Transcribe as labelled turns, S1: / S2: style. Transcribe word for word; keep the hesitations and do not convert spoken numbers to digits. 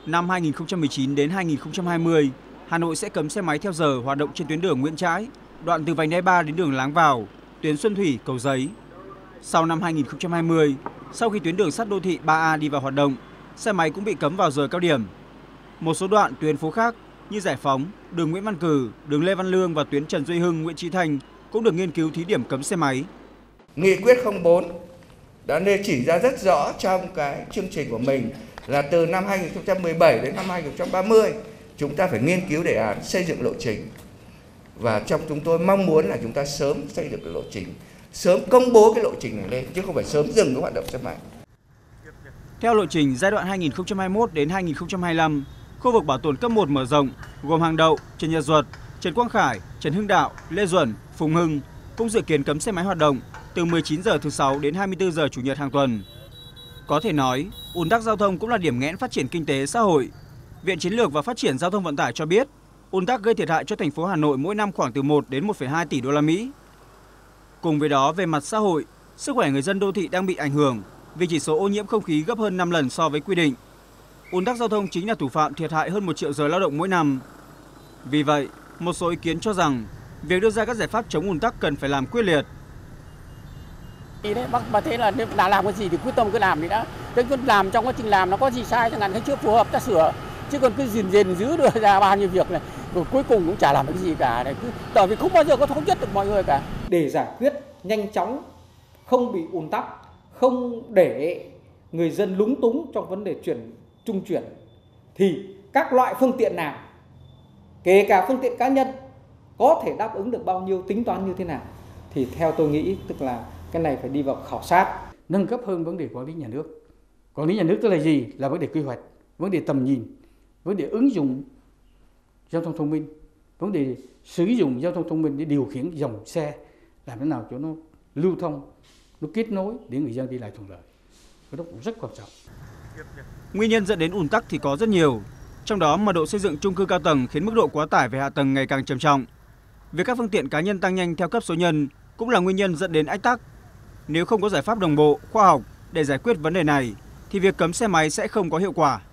S1: Năm hai nghìn không trăm mười chín đến hai nghìn không trăm hai mươi, Hà Nội sẽ cấm xe máy theo giờ hoạt động trên tuyến đường Nguyễn Trãi, đoạn từ vành đai ba đến đường Láng Vào, tuyến Xuân Thủy, Cầu Giấy. Sau năm hai nghìn không trăm hai mươi, sau khi tuyến đường sắt đô thị ba A đi vào hoạt động, xe máy cũng bị cấm vào giờ cao điểm. Một số đoạn tuyến phố khác như Giải Phóng, đường Nguyễn Văn Cừ, đường Lê Văn Lương và tuyến Trần Duy Hưng, Nguyễn Chí Thanh cũng được nghiên cứu thí điểm cấm xe máy.
S2: Nghị quyết không bốn đã nêu chỉ ra rất rõ trong cái chương trình của mình là từ năm hai nghìn không trăm mười bảy đến năm hai nghìn không trăm ba mươi chúng ta phải nghiên cứu đề án xây dựng lộ trình. Và trong chúng tôi mong muốn là chúng ta sớm xây dựng cái lộ trình, sớm công bố cái lộ trình này lên chứ không phải sớm dừng cái hoạt động xe máy.
S1: Theo lộ trình giai đoạn hai nghìn không trăm hai mươi mốt đến hai nghìn không trăm hai mươi lăm, khu vực bảo tồn cấp một mở rộng gồm Hàng Đậu, Trần Nhật Duật, Trần Quang Khải, Trần Hưng Đạo, Lê Duẩn, Phùng Hưng cũng dự kiến cấm xe máy hoạt động từ mười chín giờ thứ sáu đến hai mươi tư giờ chủ nhật hàng tuần. Có thể nói, ùn tắc giao thông cũng là điểm nghẽn phát triển kinh tế xã hội. Viện Chiến lược và Phát triển Giao thông Vận tải cho biết, ùn tắc gây thiệt hại cho thành phố Hà Nội mỗi năm khoảng từ một đến một phẩy hai tỷ đô la Mỹ. Cùng với đó, về mặt xã hội, sức khỏe người dân đô thị đang bị ảnh hưởng vì chỉ số ô nhiễm không khí gấp hơn năm lần so với quy định. Ùn tắc giao thông chính là thủ phạm thiệt hại hơn một triệu giờ lao động mỗi năm. Vì vậy, một số ý kiến cho rằng việc đưa ra các giải pháp chống ùn tắc cần phải làm quyết liệt.
S3: Đấy, bác, bác thấy là đã làm cái gì thì quyết tâm cứ làm đi đã. Thế cứ làm trong quá trình làm nó có gì sai chẳng hạn, cái chưa phù hợp ta sửa. Chứ còn cứ gìn gìn giữ đưa ra bao nhiêu việc này, rồi cuối cùng cũng chả làm được cái gì cả. Này. Cứ, tại vì không bao giờ có thống nhất được mọi người cả.
S4: Để giải quyết nhanh chóng, không bị ùn tắc, không để người dân lúng túng trong vấn đề chuyển trung chuyển, thì các loại phương tiện nào, kể cả phương tiện cá nhân, có thể đáp ứng được bao nhiêu, tính toán như thế nào, thì theo tôi nghĩ tức là cái này phải đi vào khảo sát.
S5: Nâng cấp hơn vấn đề quản lý nhà nước. Quản lý nhà nước tức là gì? Là vấn đề quy hoạch, vấn đề tầm nhìn, vấn đề ứng dụng giao thông thông minh, vấn đề sử dụng giao thông thông minh để điều khiển dòng xe, làm thế nào cho nó lưu thông, nó kết nối để người dân đi lại thuận lợi. Cái đó cũng rất quan trọng.
S1: Nguyên nhân dẫn đến ùn tắc thì có rất nhiều, trong đó mật độ xây dựng chung cư cao tầng khiến mức độ quá tải về hạ tầng ngày càng trầm trọng. Việc các phương tiện cá nhân tăng nhanh theo cấp số nhân cũng là nguyên nhân dẫn đến ách tắc. Nếu không có giải pháp đồng bộ, khoa học để giải quyết vấn đề này, thì việc cấm xe máy sẽ không có hiệu quả.